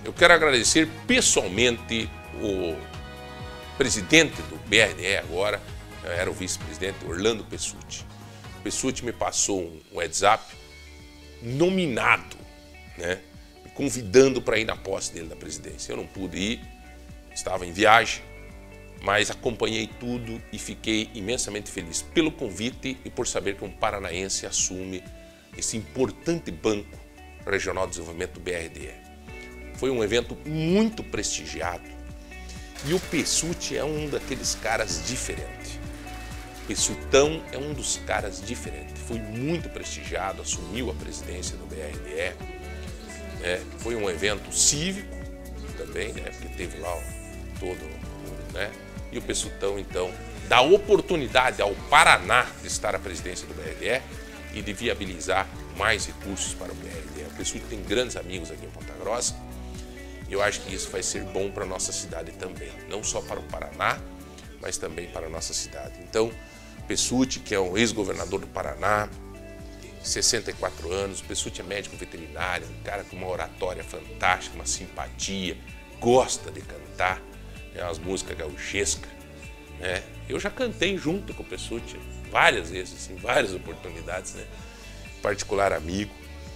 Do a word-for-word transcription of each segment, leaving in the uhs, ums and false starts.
eu quero agradecer pessoalmente o presidente do B R D E agora, era o vice-presidente, Orlando Pessutti. O Pessutti me passou um WhatsApp nominado, né, me convidando para ir na posse dele na presidência. Eu não pude ir, estava em viagem, mas acompanhei tudo e fiquei imensamente feliz pelo convite e por saber que um paranaense assume esse importante banco regional de desenvolvimento do B R D E. Foi um evento muito prestigiado e o Pessutti é um daqueles caras diferentes. Pessutão é um dos caras diferentes. Foi muito prestigiado, assumiu a presidência do B R D E. É, foi um evento cívico também, né, porque teve lá todo, né, e o Pessutão, então, dá oportunidade ao Paraná de estar à presidência do B R D E e de viabilizar mais recursos para o B R D E. O Pessutti tem grandes amigos aqui em Ponta Grossa e eu acho que isso vai ser bom para a nossa cidade também, não só para o Paraná, mas também para a nossa cidade. Então, Pessutti, que é um ex-governador do Paraná, sessenta e quatro anos, o Pessutti é médico veterinário, um cara com uma oratória fantástica, uma simpatia, gosta de cantar, né, as músicas gauchescas, né? Eu já cantei junto com o Pessutti várias vezes, em várias oportunidades, né? Particular amigo.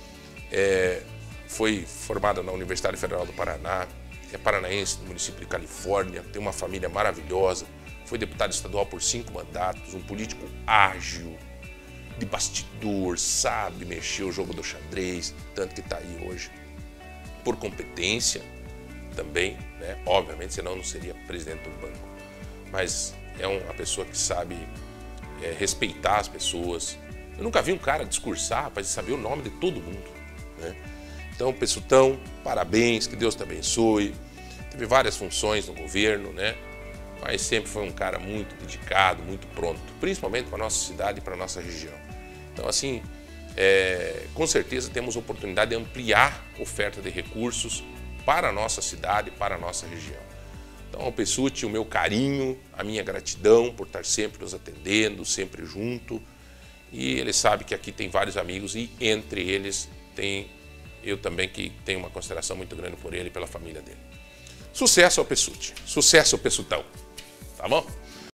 É, foi formado na Universidade Federal do Paraná, é paranaense do município de Califórnia, tem uma família maravilhosa, foi deputado estadual por cinco mandatos, um político ágil, de bastidor, sabe mexer o jogo do xadrez, tanto que está aí hoje por competência também, né? Obviamente, senão não seria presidente do banco, mas é uma pessoa que sabe é, respeitar as pessoas. Eu nunca vi um cara discursar para saber o nome de todo mundo, né? Então, Pessutão, parabéns, que Deus te abençoe. Teve várias funções no governo, né? Mas sempre foi um cara muito dedicado, muito pronto, principalmente para a nossa cidade e para a nossa região. Então, assim, é, com certeza temos oportunidade de ampliar a oferta de recursos para a nossa cidade, para a nossa região. Então, ao Pessutti, o meu carinho, a minha gratidão por estar sempre nos atendendo, sempre junto. E ele sabe que aqui tem vários amigos e entre eles tem eu também, que tenho uma consideração muito grande por ele e pela família dele. Sucesso ao Pessutti, sucesso ao Pessutão, tá bom?